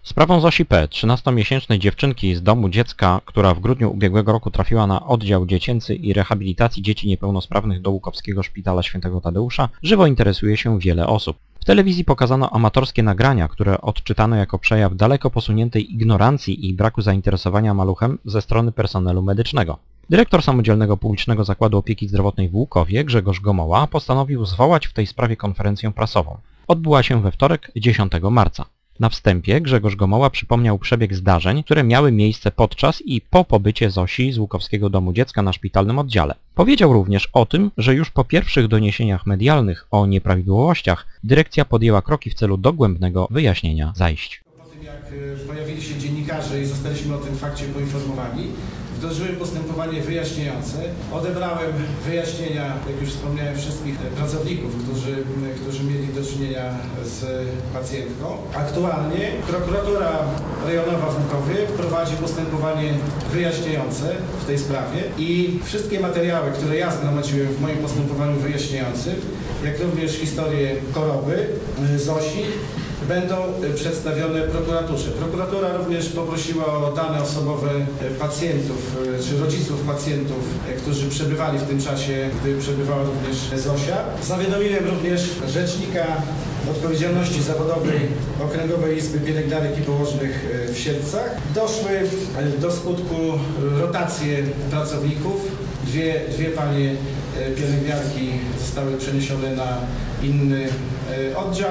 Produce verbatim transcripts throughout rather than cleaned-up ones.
Sprawą Zosi P., trzynastomiesięcznej dziewczynki z domu dziecka, która w grudniu ubiegłego roku trafiła na oddział dziecięcy i rehabilitacji dzieci niepełnosprawnych do Łukowskiego Szpitala Świętego Tadeusza, żywo interesuje się wiele osób. W telewizji pokazano amatorskie nagrania, które odczytano jako przejaw daleko posuniętej ignorancji i braku zainteresowania maluchem ze strony personelu medycznego. Dyrektor Samodzielnego Publicznego Zakładu Opieki Zdrowotnej w Łukowie, Grzegorz Gomoła, postanowił zwołać w tej sprawie konferencję prasową. Odbyła się we wtorek, dziesiątego marca. Na wstępie Grzegorz Gomoła przypomniał przebieg zdarzeń, które miały miejsce podczas i po pobycie Zosi z Łukowskiego Domu Dziecka na szpitalnym oddziale. Powiedział również o tym, że już po pierwszych doniesieniach medialnych o nieprawidłowościach dyrekcja podjęła kroki w celu dogłębnego wyjaśnienia zajść. Po tym jak pojawili się dziennikarze i zostaliśmy o tym fakcie poinformowani, wdrożyłem postępowanie wyjaśniające. Odebrałem wyjaśnienia, jak już wspomniałem, wszystkich pracowników, którzy, którzy mieli do czynienia z pacjentką. Aktualnie prokuratura rejonowa w Łukowie prowadzi postępowanie wyjaśniające w tej sprawie i wszystkie materiały, które ja zgromadziłem w moim postępowaniu wyjaśniającym, jak również historię choroby Zosi, będą przedstawione prokuraturze. Prokuratura również poprosiła o dane osobowe pacjentów, czy rodziców pacjentów, którzy przebywali w tym czasie, gdy przebywała również Zosia. Zawiadomiłem również Rzecznika Odpowiedzialności Zawodowej Okręgowej Izby Pielęgniarek i Położnych w Siedlcach. Doszły do skutku rotacje pracowników. Dwie, dwie panie pielęgniarki zostały przeniesione na inny oddział.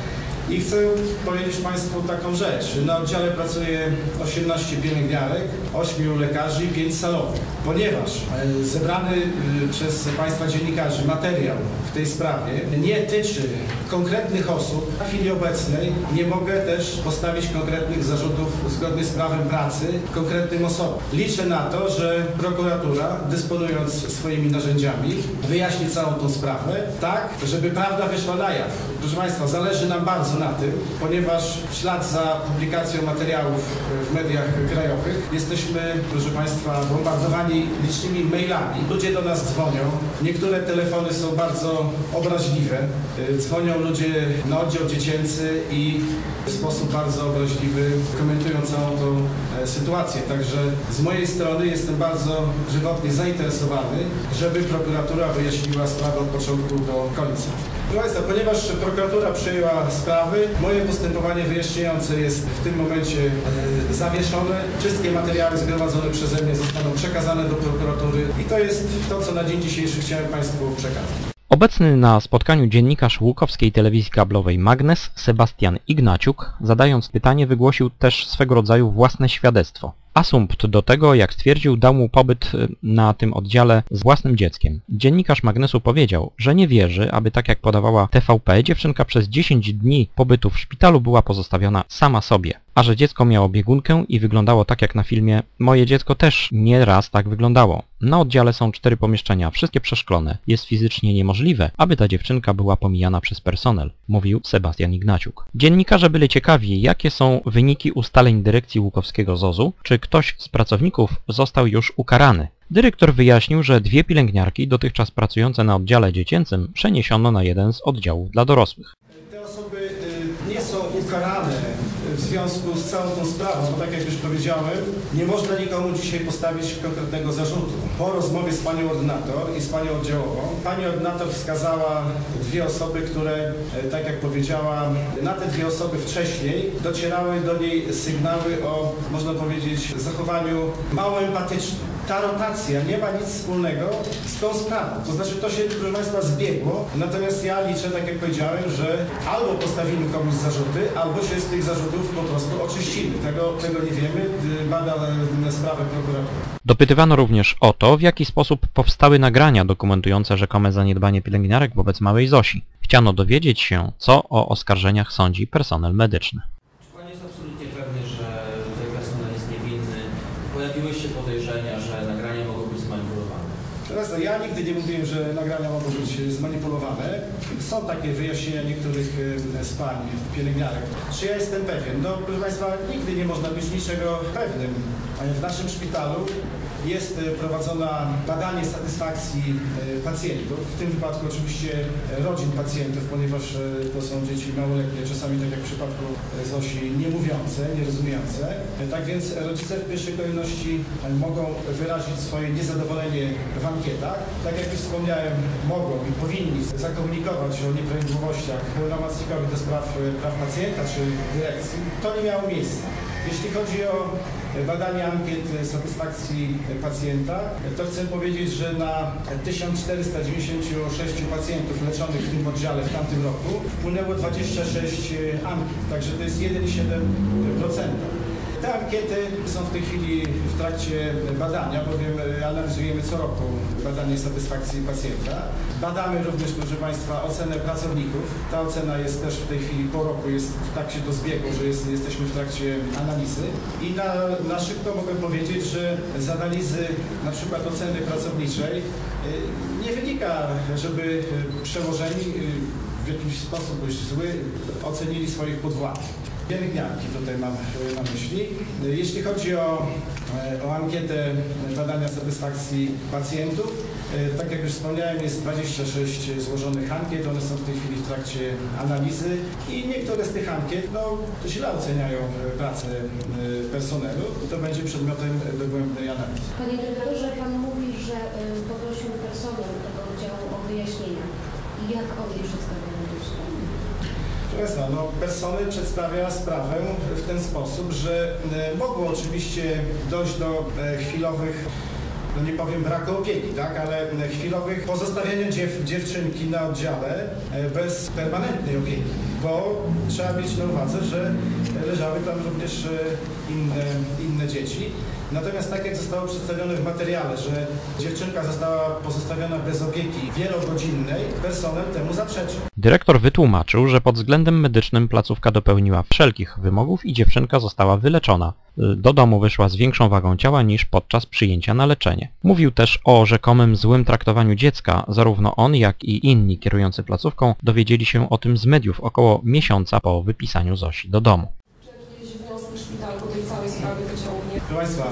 I chcę powiedzieć Państwu taką rzecz. Na oddziale pracuje osiemnaście pielęgniarek, ośmiu lekarzy i pięć salowych. Ponieważ zebrany przez Państwa dziennikarzy materiał w tej sprawie nie tyczy konkretnych osób, w chwili obecnej nie mogę też postawić konkretnych zarzutów zgodnie z prawem pracy konkretnym osobom. Liczę na to, że prokuratura, dysponując swoimi narzędziami, wyjaśni całą tą sprawę tak, żeby prawda wyszła na jaw. Proszę Państwa, zależy nam bardzo na tym, ponieważ w ślad za publikacją materiałów w mediach krajowych jesteśmy, proszę Państwa, bombardowani licznymi mailami. Ludzie do nas dzwonią, niektóre telefony są bardzo obraźliwe. Dzwonią ludzie na oddział dziecięcy i w sposób bardzo obraźliwy komentują całą tą sytuację. Także z mojej strony jestem bardzo żywotnie zainteresowany, żeby prokuratura wyjaśniła sprawę od początku do końca. Proszę Państwa, ponieważ prokuratura przyjęła sprawy, moje postępowanie wyjaśniające jest w tym momencie e, zawieszone. Wszystkie materiały zgromadzone przeze mnie zostaną przekazane do prokuratury i to jest to, co na dzień dzisiejszy chciałem Państwu przekazać. Obecny na spotkaniu dziennikarz łukowskiej telewizji kablowej Magnes, Sebastian Ignaciuk, zadając pytanie, wygłosił też swego rodzaju własne świadectwo. Asumpt do tego, jak stwierdził, dał mu pobyt na tym oddziale z własnym dzieckiem. Dziennikarz Magnesu powiedział, że nie wierzy, aby tak jak podawała T V P, dziewczynka przez dziesięć dni pobytu w szpitalu była pozostawiona sama sobie, a że dziecko miało biegunkę i wyglądało tak jak na filmie. Moje dziecko też nie raz tak wyglądało. Na oddziale są cztery pomieszczenia, wszystkie przeszklone. Jest fizycznie niemożliwe, aby ta dziewczynka była pomijana przez personel, mówił Sebastian Ignaciuk. Dziennikarze byli ciekawi, jakie są wyniki ustaleń dyrekcji Łukowskiego zozu, czy ktoś z pracowników został już ukarany. Dyrektor wyjaśnił, że dwie pielęgniarki dotychczas pracujące na oddziale dziecięcym przeniesiono na jeden z oddziałów dla dorosłych. Te osoby nie są ukarane w związku z całą tą sprawą, bo tak jak już powiedziałem, nie można nikomu dzisiaj postawić konkretnego zarzutu. Po rozmowie z panią ordynator i z panią oddziałową, pani ordynator wskazała dwie osoby, które, tak jak powiedziała, na te dwie osoby wcześniej docierały do niej sygnały o, można powiedzieć, zachowaniu mało empatycznym. Ta rotacja nie ma nic wspólnego z tą sprawą. To znaczy to się, proszę Państwa, zbiegło, natomiast ja liczę, tak jak powiedziałem, że albo postawimy komuś zarzuty, albo się z tych zarzutów po prostu oczyścimy. Tego, tego nie wiemy, bada sprawę prokuratura. Dopytywano również o to, w jaki sposób powstały nagrania dokumentujące rzekome zaniedbanie pielęgniarek wobec małej Zosi. Chciano dowiedzieć się, co o oskarżeniach sądzi personel medyczny. Czy Pan jest absolutnie pewny, że tutaj personel jest niewinny? Pojawiły się podejrzenia, że nagrania mogą być zmanipulowane. Teraz ja nigdy nie mówiłem, że nagrania mogą być zmanipulowane. Są takie wyjaśnienia niektórych z pań pielęgniarek. Czy ja jestem pewien? No proszę Państwa, nigdy nie można być niczego pewnym. W naszym szpitalu jest prowadzona badanie satysfakcji pacjentów, w tym wypadku oczywiście rodzin pacjentów, ponieważ to są dzieci małoletnie, czasami tak jak w przypadku Zosi, niemówiące, nierozumiejące. Tak więc rodzice w pierwszej kolejności mogą wyrazić swoje niezadowolenie w ankietach. Tak jak już wspomniałem, mogą i powinni zakomunikować o nieprawidłowościach pełnomocnikowi do spraw praw pacjenta czy dyrekcji. To nie miało miejsca. Jeśli chodzi o badanie ankiet satysfakcji pacjenta, to chcę powiedzieć, że na tysiąc czterysta dziewięćdziesiąt sześć pacjentów leczonych w tym oddziale w tamtym roku wpłynęło dwadzieścia sześć ankiet, także to jest jeden przecinek siedem procent. Te ankiety są w tej chwili w trakcie badania, bowiem analizujemy co roku badanie satysfakcji pacjenta. Badamy również, proszę Państwa, ocenę pracowników. Ta ocena jest też w tej chwili po roku, jest w trakcie do zbiegu, że jest, jesteśmy w trakcie analizy. I na, na szybko mogę powiedzieć, że z analizy na przykład oceny pracowniczej nie wynika, żeby przełożeni w jakiś sposób dość zły ocenili swoich podwładnych. Pielęgniarki tutaj mam na myśli. Jeśli chodzi o, o ankietę badania satysfakcji pacjentów, tak jak już wspomniałem, jest dwadzieścia sześć złożonych ankiet, one są w tej chwili w trakcie analizy i niektóre z tych ankiet no, źle oceniają pracę personelu. To będzie przedmiotem dogłębnej analizy. Panie dyrektorze, Pan mówi, że poprosił personel tego oddziału o wyjaśnienia. Jak oni przedstawiają to wspólnie? Proszę Państwa, no, personel przedstawia sprawę w ten sposób, że mogło oczywiście dojść do chwilowych, no nie powiem braku opieki, tak, ale chwilowych pozostawienia dziew, dziewczynki na oddziale bez permanentnej opieki, bo trzeba mieć na uwadze, że leżały tam również inne, inne dzieci. Natomiast tak jak zostało przedstawione w materiale, że dziewczynka została pozostawiona bez opieki wielogodzinnej, personel temu zaprzeczył. Dyrektor wytłumaczył, że pod względem medycznym placówka dopełniła wszelkich wymogów i dziewczynka została wyleczona. Do domu wyszła z większą wagą ciała niż podczas przyjęcia na leczenie. Mówił też o rzekomym złym traktowaniu dziecka. Zarówno on, jak i inni kierujący placówką dowiedzieli się o tym z mediów około miesiąca po wypisaniu Zosi do domu. Proszę Państwa,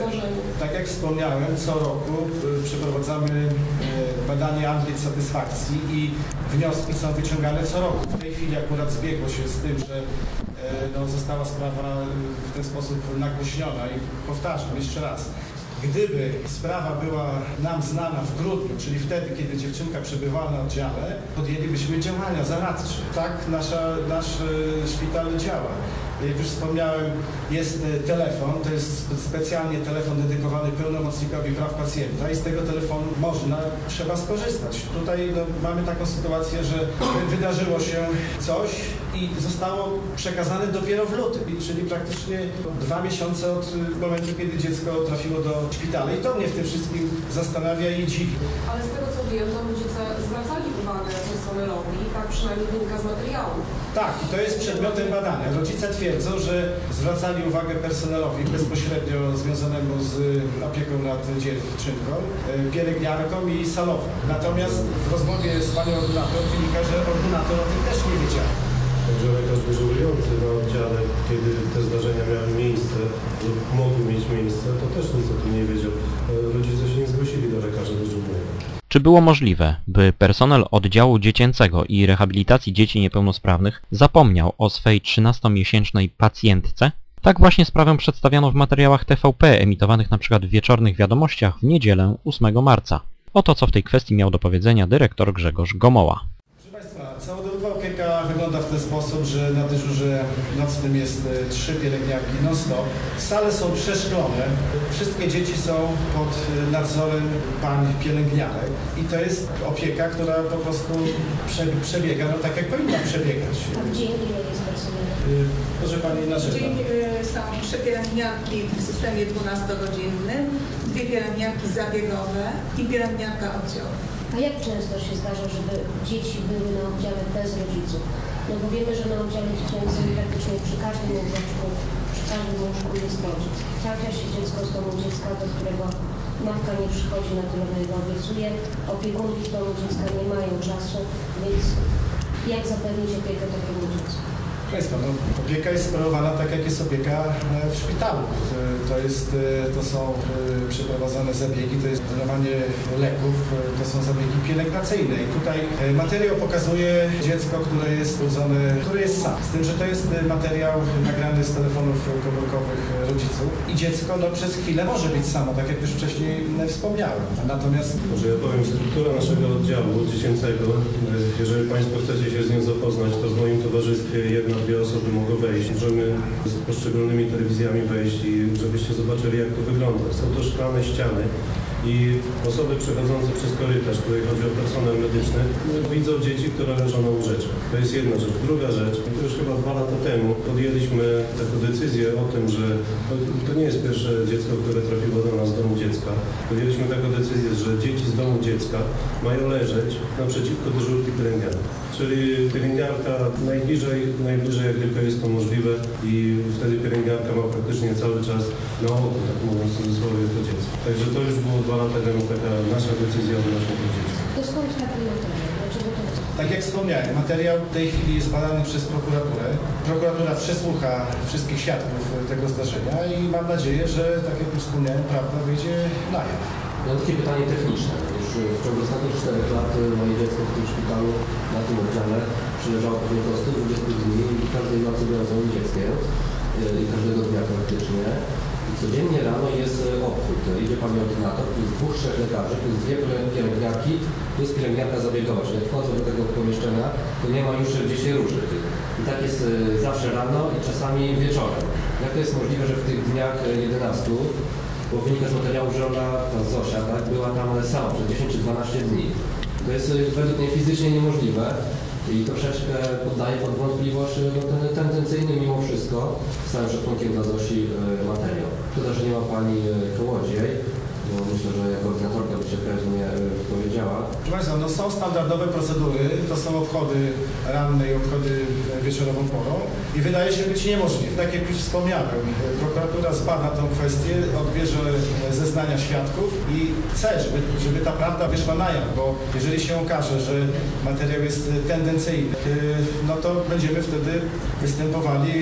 tak jak wspomniałem, co roku przeprowadzamy badanie ankiet satysfakcji i wnioski są wyciągane co roku. W tej chwili akurat zbiegło się z tym, że no, została sprawa w ten sposób nagłośniona i powtarzam jeszcze raz. Gdyby sprawa była nam znana w grudniu, czyli wtedy, kiedy dziewczynka przebywała na oddziale, podjęlibyśmy działania zaradcze. Tak nasza, nasz szpital działa. Jak już wspomniałem, jest telefon, to jest specjalnie telefon dedykowany pełnomocnikowi praw pacjenta i z tego telefonu można, trzeba skorzystać. Tutaj no, mamy taką sytuację, że wydarzyło się coś i zostało przekazane dopiero w lutym, czyli praktycznie dwa miesiące od momentu, kiedy dziecko trafiło do szpitala. I to mnie w tym wszystkim zastanawia i dziwi. Ale z tego co wiem, to rodzice zwracali uwagę personelowi, tak przynajmniej wynika z materiałów. Tak, i to jest przedmiotem badania. Rodzice twierdzą, że zwracali uwagę personelowi bezpośrednio związanemu z opieką nad dziewczynką, pielęgniarką i salową. Natomiast w rozmowie z panią ordynator wynika, że ordynator o tym też nie wiedział. Także lekarz dyżurujący na oddziale, kiedy te zdarzenia miały miejsce lub mogły mieć miejsce, to też nic o tym nie wiedział. Rodzice się nie zgłosili do lekarza dyżurnego. Czy było możliwe, by personel oddziału dziecięcego i rehabilitacji dzieci niepełnosprawnych zapomniał o swej trzynastomiesięcznej pacjentce? Tak właśnie sprawę przedstawiano w materiałach T V P emitowanych na przykład w wieczornych wiadomościach w niedzielę ósmego marca. Oto co w tej kwestii miał do powiedzenia dyrektor Grzegorz Gomoła. Całodobowa opieka wygląda w ten sposób, że na dyżurze nocnym jest trzy pielęgniarki non-stop. Sale są przeszklone, wszystkie dzieci są pod nadzorem pań pielęgniarek i to jest opieka, która po prostu przebiega no tak jak powinna przebiegać. A w dzień ile jest personelu? Proszę Pani na W dzień są trzy pielęgniarki w systemie dwunastogodzinnym, dwie pielęgniarki zabiegowe i pielęgniarka oddziału. A jak często się zdarza, żeby dzieci były na oddziale bez rodziców? No bo wiemy, że na oddziale dziecięcym praktycznie przy każdym łóżeczku, przy każdym łóżku jest rodzic. Trafia się dziecko z domu dziecka, do którego matka nie przychodzi, na tyle go obiecuje. Opiekunki z domu dziecka nie mają czasu, więc jak zapewnić opiekę takiemu dziecku? Państwa, no, opieka jest sprawowana tak, jak jest opieka w szpitalu. To, jest, to są przeprowadzane zabiegi, to jest dawanie leków, to są zabiegi pielęgnacyjne. I tutaj materiał pokazuje dziecko, które jest urodzone, które jest sam. Z tym, że to jest materiał nagrany z telefonów komórkowych rodziców. I dziecko no, przez chwilę może być samo, tak jak już wcześniej wspomniałem. Natomiast... Może ja powiem, struktura naszego oddziału dziecięcego, jeżeli Państwo chcecie się z nią zapoznać, to w moim towarzystwie jedna, dwie osoby mogą wejść. Możemy z poszczególnymi telewizjami wejść i żebyście zobaczyli, jak to wygląda. Są to szklane ściany i osoby przechodzące przez korytarz, tutaj chodzi o personel medyczny, widzą dzieci, które leżą na łóżeczkach. To jest jedna rzecz. Druga rzecz, to już chyba dwa lata temu podjęliśmy taką decyzję o tym, że to nie jest pierwsze dziecko, które trafiło do nas z domu dziecka. Podjęliśmy taką decyzję, że dzieci z domu dziecka mają leżeć naprzeciwko dyżurki pielęgniarki. Czyli pielęgniarka najbliżej, najbliżej jak tylko jest to możliwe i wtedy pielęgniarka ma praktycznie cały czas na oku, tak mówiąc w cudzysłowie, to dziecko. Także to już było dwa lata temu taka nasza decyzja o naszym dziecku. To skąd taki materiał? Dlaczego to jest? Tak jak wspomniałem, materiał w tej chwili jest badany przez prokuraturę. Prokuratura przesłucha wszystkich świadków tego zdarzenia i mam nadzieję, że tak jak już wspomniałem, prawda wyjdzie na jaw. Mam takie pytanie techniczne. Już w ciągu ostatnich czterech lat moje dziecko w tym szpitalu, na tym oddziale, przyleżało pewnie około sto dwadzieścia dni i każdej nocy byłem z moim dzieckiem i każdego dnia praktycznie. I codziennie rano jest obchód. Idzie pani ordynator, tu jest dwóch, trzech lekarzy, tu jest dwie pielęgniarki, tu jest pielęgniarka zabiegowa, czyli jak wchodzę do tego pomieszczenia, to nie ma już gdzie się ruszyć. I tak jest zawsze rano i czasami wieczorem. Jak to jest możliwe, że w tych dniach jedenastu, bo wynika z materiału, że ona, ta Zosia, tak, była tam sama przez dziesięć czy dwanaście dni. To jest według mnie fizycznie niemożliwe i troszeczkę poddaje pod wątpliwość no, ten tendencyjny mimo wszystko z całym szacunkiem dla Zosi materiał. Szkoda, że nie ma pani Kołodziej, bo myślę, że jako ordynatorka by się pewnie powiedziała. Proszę Państwa, no są standardowe procedury, to są obchody ranne i obchody wieczorową porą i wydaje się być niemożliwe. Tak jak już wspomniałem, prokuratura zbada tę kwestię, odbierze zeznania świadków i chce, żeby, żeby ta prawda wyszła na jaw, bo jeżeli się okaże, że materiał jest tendencyjny, no to będziemy wtedy występowali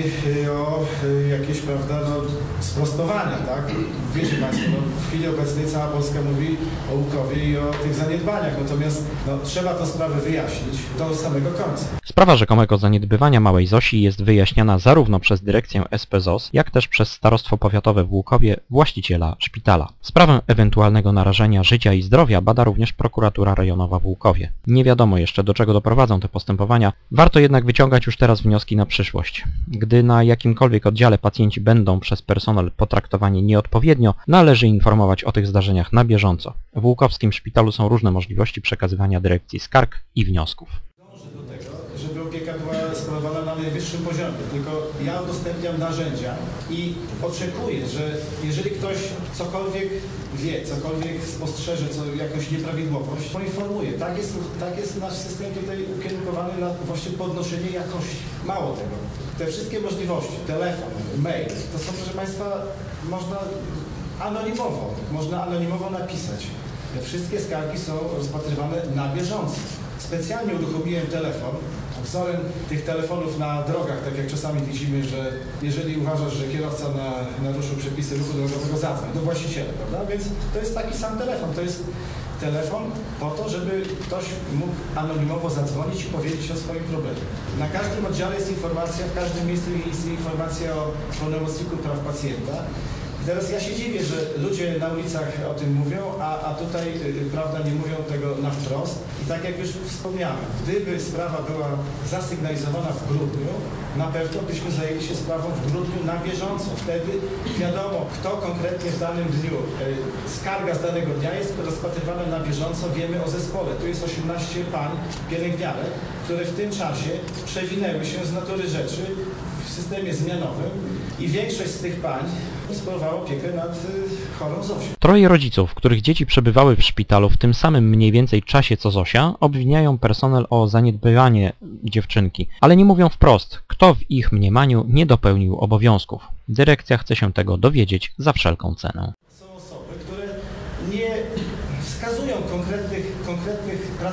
o jakieś, prawda, no, sprostowania, tak? Wiecie Państwo, no, w chwili obecnej cała Polska mówi o Łukowie i o tych zaniedbaniach, natomiast no, trzeba tę sprawę wyjaśnić do samego końca. Sprawa rzekomego zaniedbywania małej Zosi jest wyjaśniana zarówno przez dyrekcję S P Z O S, jak też przez Starostwo Powiatowe w Łukowie, właściciela szpitala. Sprawę ewentualnego narażenia życia i zdrowia bada również prokuratura rejonowa w Łukowie. Nie wiadomo jeszcze, do czego doprowadzą te postępowania, warto jednak wyciągać już teraz wnioski na przyszłość. Gdy na jakimkolwiek oddziale pacjenci będą przez personel potraktowani nieodpowiednio, należy informować o tych zdarzeniach na bieżąco. W łukowskim szpitalu są różne możliwości przekazywania dyrekcji skarg i wniosków. Dążę do tego, żeby opieka była sprawowana na najwyższym poziomie, tylko ja udostępniam narzędzia i oczekuję, że jeżeli ktoś cokolwiek wie, cokolwiek spostrzeże, co jakąś nieprawidłowość, poinformuje. Tak jest, tak jest nasz system tutaj ukierunkowany na właśnie podnoszenie jakości. Mało tego, te wszystkie możliwości, telefon, mail, to są, proszę Państwa, można anonimowo, można anonimowo napisać. Te wszystkie skargi są rozpatrywane na bieżąco. Specjalnie uruchomiłem telefon, wzorem tych telefonów na drogach, tak jak czasami widzimy, że jeżeli uważasz, że kierowca na, naruszył przepisy ruchu drogowego, zadzwoń do właściciela, prawda? Więc to jest taki sam telefon, to jest telefon po to, żeby ktoś mógł anonimowo zadzwonić i powiedzieć o swoim problemie. Na każdym oddziale jest informacja, w każdym miejscu jest informacja o pełnomocniku praw pacjenta. I teraz ja się dziwię, że ludzie na ulicach o tym mówią, a, a tutaj, y, prawda, nie mówią tego na wprost. I tak jak już wspomniałem, gdyby sprawa była zasygnalizowana w grudniu, na pewno byśmy zajęli się sprawą w grudniu na bieżąco. Wtedy wiadomo, kto konkretnie w danym dniu, y, skarga z danego dnia jest rozpatrywana na bieżąco, wiemy o zespole. Tu jest osiemnaście pań pielęgniarek, które w tym czasie przewinęły się z natury rzeczy w systemie zmianowym i większość z tych pań sprawowała opiekę nad y, chorą Zosią. Troje rodziców, których dzieci przebywały w szpitalu w tym samym mniej więcej czasie co Zosia, obwiniają personel o zaniedbywanie dziewczynki, ale nie mówią wprost, kto w ich mniemaniu nie dopełnił obowiązków. Dyrekcja chce się tego dowiedzieć za wszelką cenę. Są osoby, które nie wskazują konkretnych, konkretnych pracowników,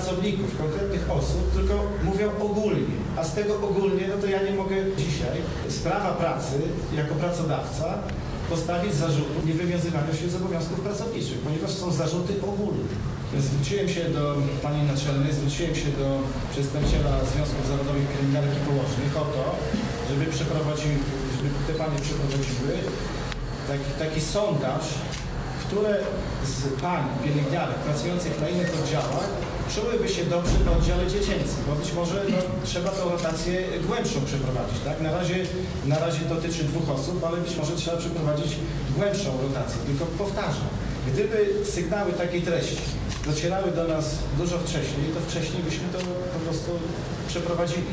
pracowników, konkretnych osób, tylko mówią ogólnie. A z tego ogólnie, no to ja nie mogę dzisiaj z prawa pracy jako pracodawca postawić zarzutu niewywiązywania się z obowiązków pracowniczych, ponieważ są zarzuty ogólne. Zwróciłem się do pani naczelnej, zwróciłem się do przedstawiciela Związków Zawodowych Pielęgniarek i Położnych o to, żeby przeprowadził, żeby te panie przeprowadziły taki, taki sondaż, które z pań pielęgniarek pracujących na innych oddziałach czułyby się dobrze na oddziale dziecięcym, bo być może no, trzeba tę rotację głębszą przeprowadzić, tak? Na razie, na razie dotyczy dwóch osób, ale być może trzeba przeprowadzić głębszą rotację. Tylko powtarzam, gdyby sygnały takiej treści docierały do nas dużo wcześniej, to wcześniej byśmy to po prostu przeprowadzili.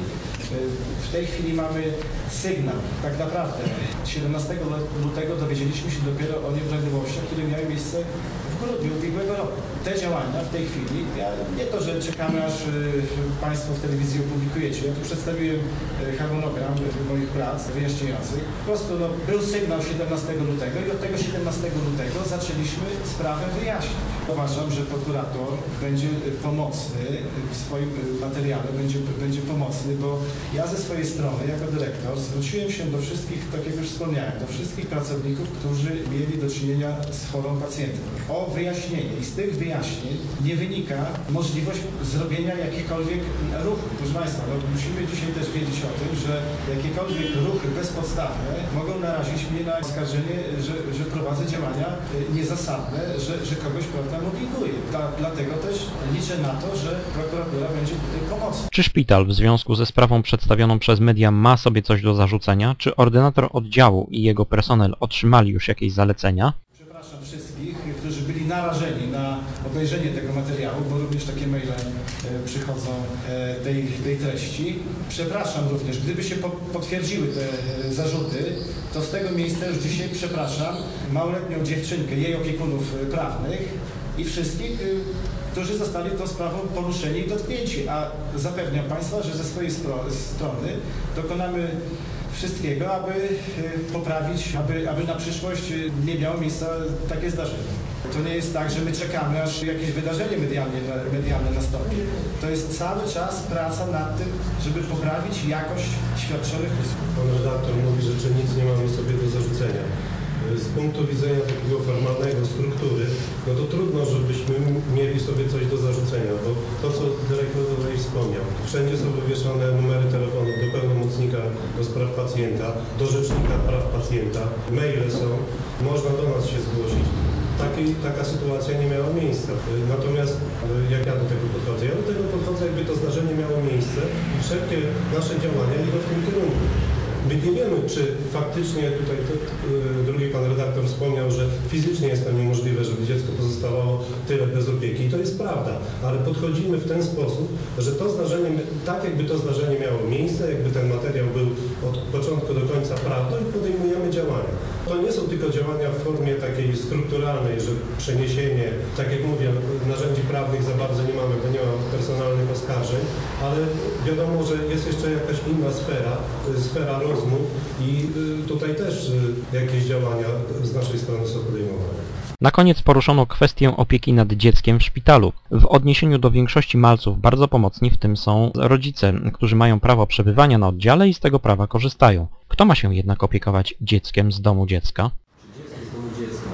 W tej chwili mamy sygnał, tak naprawdę siedemnastego lutego dowiedzieliśmy się dopiero o nieprawidłowościach, które miały miejsce w grudniu ubiegłego roku. Te działania w tej chwili, ja, nie to, że czekamy aż y, Państwo w telewizji opublikujecie, ja tu przedstawiłem y, harmonogram moich prac wyjaśniających. Po prostu no, był sygnał siedemnastego lutego i od tego siedemnastego lutego zaczęliśmy sprawę wyjaśnić. Uważam, że prokurator będzie pomocny w swoim materiale, będzie, będzie pomocny, bo ja ze swojej strony, jako dyrektor, zwróciłem się do wszystkich, tak jak już wspomniałem, do wszystkich pracowników, którzy mieli do czynienia z chorą pacjentką, o wyjaśnienie. I z tych wyjaśnień nie wynika możliwość zrobienia jakichkolwiek ruchów. Proszę Państwa, no musimy dzisiaj też wiedzieć o tym, że jakiekolwiek ruchy bezpodstawne mogą narazić mnie na oskarżenie, że, że prowadzę działania niezasadne, że, że kogoś, prawda, mobbinguję. Dla, dlatego też liczę na to, że prokuratura będzie tutaj pomocna. Czy szpital w związku ze sprawą przedstawioną przez media ma sobie coś do zarzucenia? Czy ordynator oddziału i jego personel otrzymali już jakieś zalecenia? Przepraszam wszystkich, którzy byli narażeni na obejrzenie tego materiału, bo również takie maile e, przychodzą e, tej, tej treści. Przepraszam również, gdyby się po, potwierdziły te e, zarzuty, to z tego miejsca już dzisiaj przepraszam małoletnią dziewczynkę, jej opiekunów e, prawnych i wszystkich, e, którzy zostali tą sprawą poruszeni i dotknięci, a zapewniam Państwa, że ze swojej strony dokonamy wszystkiego, aby poprawić, aby, aby na przyszłość nie miało miejsca takie zdarzenie. To nie jest tak, że my czekamy, aż jakieś wydarzenie medialne, medialne nastąpi. To jest cały czas praca nad tym, żeby poprawić jakość świadczonych usług. Pan redaktor mówi, że czy nic nie mamy sobie do zarzucenia. Z punktu widzenia takiego formalnego struktury, no to trudno, żebyśmy mieli sobie coś do zarzucenia, bo to, co dyrektor tutaj wspomniał, wszędzie są wywieszone numery telefonów do pełnomocnika do spraw pacjenta, do rzecznika praw pacjenta, maile są, można do nas się zgłosić. Takiej, taka sytuacja nie miała miejsca. Natomiast jak ja do tego podchodzę? Ja do tego podchodzę, jakby to zdarzenie miało miejsce i wszelkie nasze działania idą w tym kierunku. My nie wiemy, czy faktycznie tutaj to, drugi pan redaktor wspomniał, że fizycznie jest to niemożliwe, żeby dziecko pozostawało tyle bez opieki. I to jest prawda, ale podchodzimy w ten sposób, że to zdarzenie, tak jakby to zdarzenie miało miejsce, jakby ten materiał był od początku do końca prawdą i podejmujemy działania. To nie są tylko działania w formie takiej strukturalnej, że przeniesienie, tak jak mówię, narzędzi prawnych za bardzo nie mamy, bo nie ma personalnych oskarżeń, ale wiadomo, że jest jeszcze jakaś inna sfera, sfera rozmów i tutaj też jakieś działania z naszej strony są podejmowane. Na koniec poruszono kwestię opieki nad dzieckiem w szpitalu. W odniesieniu do większości malców bardzo pomocni w tym są rodzice, którzy mają prawo przebywania na oddziale i z tego prawa korzystają. Kto ma się jednak opiekować dzieckiem z domu dziecka? Dziecko z domu dziecka,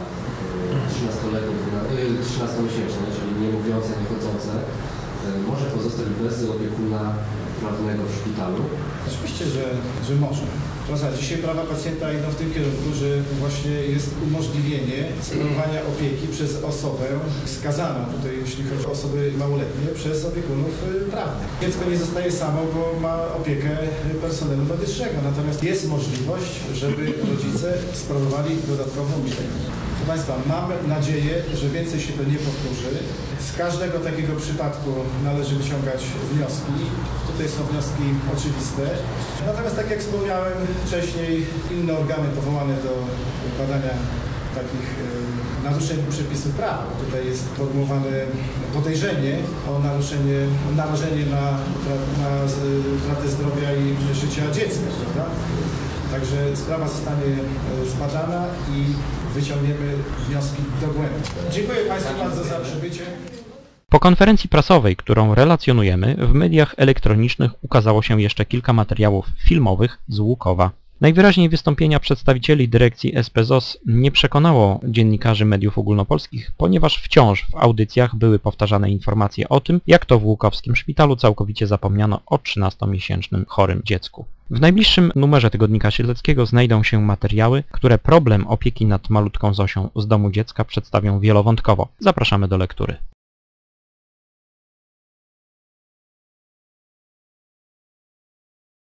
trzynastomiesięczne, czyli niemówiące, niechodzące, może pozostać bez opiekuna prawnego w szpitalu? Oczywiście, że, że może. Proszę, dzisiaj prawa pacjenta idą w tym kierunku, że właśnie jest umożliwienie sprawowania opieki przez osobę skazaną, tutaj jeśli chodzi o osoby małoletnie, przez opiekunów prawnych. Dziecko nie zostaje samo, bo ma opiekę personelu medycznego, natomiast jest możliwość, żeby rodzice sprawowali dodatkową opiekę. Proszę Państwa, mamy nadzieję, że więcej się to nie powtórzy. Z każdego takiego przypadku należy wyciągać wnioski. Tutaj są wnioski oczywiste. Natomiast tak jak wspomniałem wcześniej, inne organy powołane do badania takich e, naruszeń przepisów prawa. Tutaj jest formułowane podejrzenie o naruszenie, narażenie na, na utratę zdrowia i życia dziecka, prawda? Także sprawa zostanie zbadana i wyciągniemy wnioski dogłębnie. Dziękuję Państwu bardzo za przybycie. Po konferencji prasowej, którą relacjonujemy, w mediach elektronicznych ukazało się jeszcze kilka materiałów filmowych z Łukowa. Najwyraźniej wystąpienia przedstawicieli dyrekcji S P Z O S nie przekonało dziennikarzy mediów ogólnopolskich, ponieważ wciąż w audycjach były powtarzane informacje o tym, jak to w łukowskim szpitalu całkowicie zapomniano o trzynastomiesięcznym chorym dziecku. W najbliższym numerze Tygodnika Siedleckiego znajdą się materiały, które problem opieki nad malutką Zosią z domu dziecka przedstawią wielowątkowo. Zapraszamy do lektury.